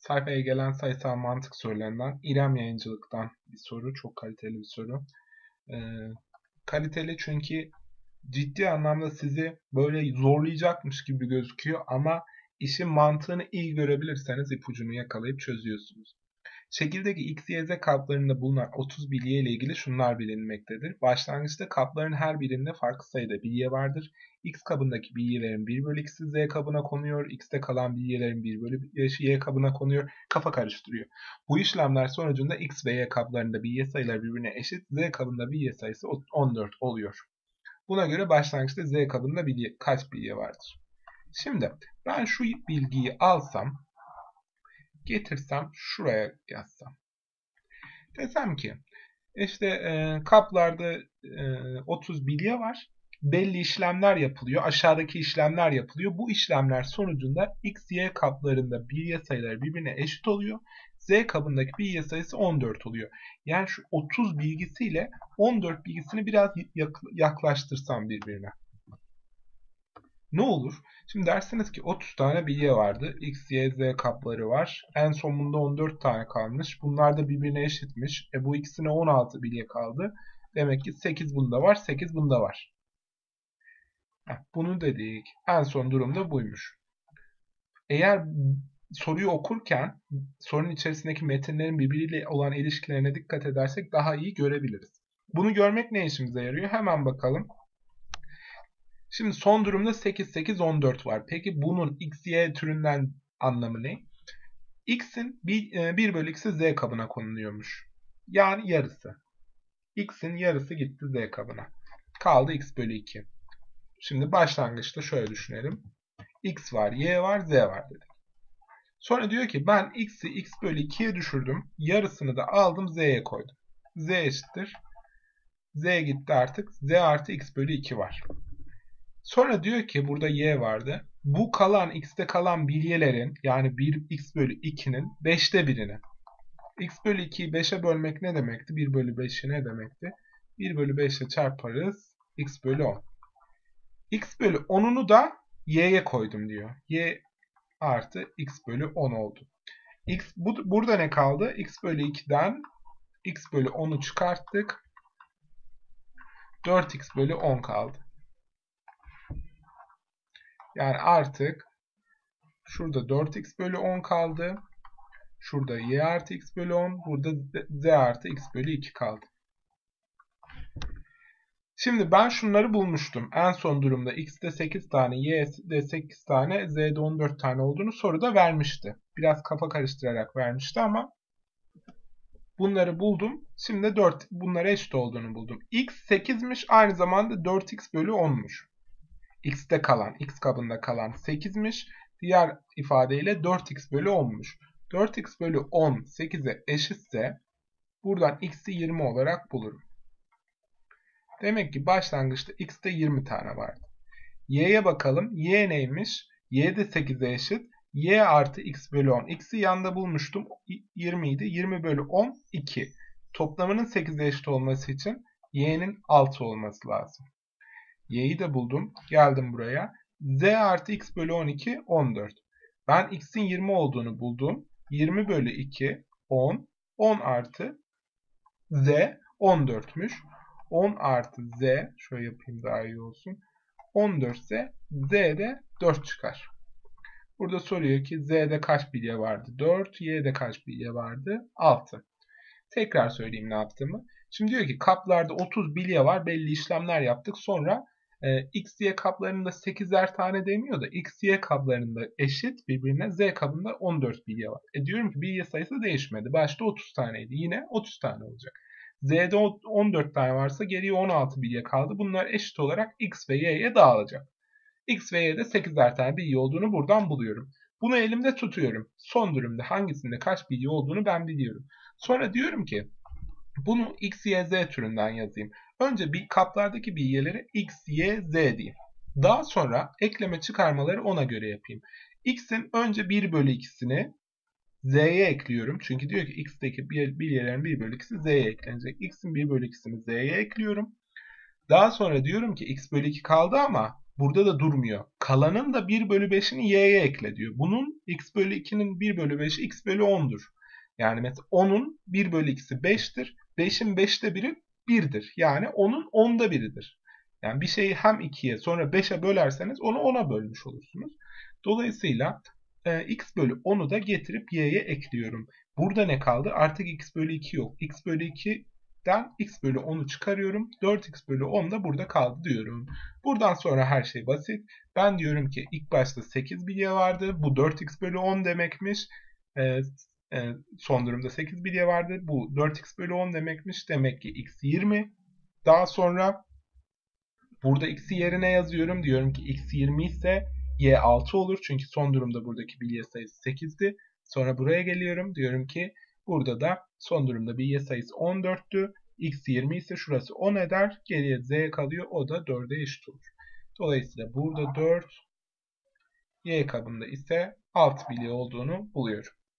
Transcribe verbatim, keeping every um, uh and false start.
Sayfaya gelen sayısal mantık sorularından İrem Yayıncılık'tan bir soru. Çok kaliteli bir soru. Ee, kaliteli çünkü ciddi anlamda sizi böyle zorlayacakmış gibi gözüküyor ama işin mantığını iyi görebilirseniz ipucunu yakalayıp çözüyorsunuz. Şekildeki X, Y, Z kaplarında bulunan otuz bilye ile ilgili şunlar bilinmektedir. Başlangıçta kapların her birinde farklı sayıda bilye vardır. X kabındaki bilyelerin bir bölü ikisi Z kabına konuyor. X'te kalan bilyelerin bir bölü beşi Y kabına konuyor. Kafa karıştırıyor. Bu işlemler sonucunda X ve Y kaplarında bilye sayıları birbirine eşit. Z kabında bilye sayısı on dört oluyor. Buna göre başlangıçta Z kabında bilye, kaç bilye vardır? Şimdi ben şu bilgiyi alsam, getirsem şuraya yazsam. Desem ki işte e, kaplarda e, otuz bilye var. Belli işlemler yapılıyor. Aşağıdaki işlemler yapılıyor. Bu işlemler sonucunda X, Y kaplarında bilye sayıları birbirine eşit oluyor. Z kabındaki bilye sayısı on dört oluyor. Yani şu otuz bilgisiyle on dört bilgisini biraz yaklaştırsam birbirine. Ne olur? Şimdi dersiniz ki otuz tane bilye vardı. X, Y, Z kapları var. En sonunda on dört tane kalmış. Bunlar da birbirine eşitmiş. E bu ikisine on altı bilye kaldı. Demek ki sekiz bunda var, sekiz bunda var. Heh, bunu dedik. En son durumda buymuş. Eğer soruyu okurken sorunun içerisindeki metinlerin birbiriyle olan ilişkilerine dikkat edersek daha iyi görebiliriz. Bunu görmek ne işimize yarıyor? Hemen bakalım. Şimdi son durumda sekiz, sekiz, on dört var. Peki bunun X, Y türünden anlamı ne? X'in bir bölü ikisi Z kabına konuluyormuş. Yani yarısı. X'in yarısı gitti Z kabına. Kaldı X bölü iki. Şimdi başlangıçta şöyle düşünelim. X var, Y var, Z var dedik. Sonra diyor ki ben X'i X bölü ikiye düşürdüm. Yarısını da aldım Z'ye koydum. Z eşittir. Z gitti artık. Z artı X bölü iki var. Sonra diyor ki burada Y vardı. Bu kalan X'te kalan bilyelerin yani bir X bölü ikinin beşte birini. X bölü ikiyi beşe bölmek ne demekti? bir bölü beşi ne demekti? bir bölü beş ile çarparız. X bölü on. X bölü onunu da Y'ye koydum diyor. Y artı X bölü on oldu. X, bu, burada ne kaldı? X bölü ikiden X bölü onu çıkarttık. dört X bölü on kaldı. Yani artık şurada dört X bölü on kaldı. Şurada Y artı X bölü on. Burada Z artı X bölü iki kaldı. Şimdi ben şunları bulmuştum. En son durumda X'de sekiz tane, Y'de sekiz tane, Z'de on dört tane olduğunu soruda vermişti. Biraz kafa karıştırarak vermişti ama bunları buldum. Şimdi dört, bunlara eşit olduğunu buldum. X sekizmiş, aynı zamanda dört X bölü onmuş. X'te kalan, X kabında kalan sekizmiş. Diğer ifadeyle dört X bölü onmuş. dört X bölü on sekize eşitse buradan X'i yirmi olarak bulurum. Demek ki başlangıçta X'te yirmi tane vardı. Y'ye bakalım. Y neymiş? Y de sekize eşit. Y artı X bölü on. X'i yanda bulmuştum. yirmi idi. yirmi bölü on iki. Toplamının sekize eşit olması için Y'nin altı olması lazım. Y'yi de buldum. Geldim buraya. Z artı X bölü on iki on dört. Ben X'in yirmi olduğunu buldum. yirmi bölü iki on. on artı Z on dörtmüş. on artı Z, şöyle yapayım daha iyi olsun. on dört ise Z'de dört çıkar. Burada soruyor ki Z'de kaç bilye vardı? dört. Y'de kaç bilye vardı? altı. Tekrar söyleyeyim ne yaptığımı. Şimdi diyor ki kaplarda otuz bilye var. Belli işlemler yaptık. Sonra e, X, Y kaplarında sekizer tane demiyor da X, Y kaplarında eşit birbirine. Z kabında on dört bilye var. E diyorum ki bilye sayısı değişmedi. Başta otuz taneydi. Yine otuz tane olacak. Z'de on dört tane varsa geriye on altı bilye kaldı. Bunlar eşit olarak X ve Y'ye dağılacak. X ve Y'de sekizer tane bilye olduğunu buradan buluyorum. Bunu elimde tutuyorum. Son durumda hangisinde kaç bilye olduğunu ben biliyorum. Sonra diyorum ki bunu X, Y, Z türünden yazayım. Önce bir kaplardaki bilyeleri X, Y, Z diyeyim. Daha sonra ekleme çıkarmaları ona göre yapayım. X'in önce bir bölü ikisini Z'ye ekliyorum. Çünkü diyor ki X'teki bilyelerin bir bölü ikisi Z'ye eklenecek. X'in bir bölü ikisini Z'ye ekliyorum. Daha sonra diyorum ki X bölü iki kaldı ama burada da durmuyor. Kalanın da bir bölü beşini y'ye ekle diyor. Bunun x bölü ikinin bir bölü beşi x bölü on'dur. Yani mesela onun bir bölü ikisi beştir. beşin beşte biri birdir. Yani onun onda biridir. Yani bir şeyi hem ikiye sonra beşe bölerseniz onu ona bölmüş olursunuz. Dolayısıyla e, x bölü on'u da getirip y'ye ekliyorum. Burada ne kaldı? Artık x bölü iki yok. X bölü iki'den x bölü on'u çıkarıyorum. dört x bölü on da burada kaldı diyorum. Buradan sonra her şey basit. Ben diyorum ki ilk başta sekiz bilye vardı. Bu dört x bölü on demekmiş. E, e, son durumda sekiz bilye vardı. Bu dört x bölü on demekmiş. Demek ki x yirmi. Daha sonra burada x'i yerine yazıyorum. Diyorum ki x yirmi ise y altı olur. Çünkü son durumda buradaki bilye sayısı sekizdi. Sonra buraya geliyorum. Diyorum ki burada da son durumda bilye sayısı on dörttü. X yirmi ise şurası on eder. Geriye z kalıyor. O da dörde eşit olur. Dolayısıyla burada dört, y kabında ise altı bilye olduğunu buluyorum.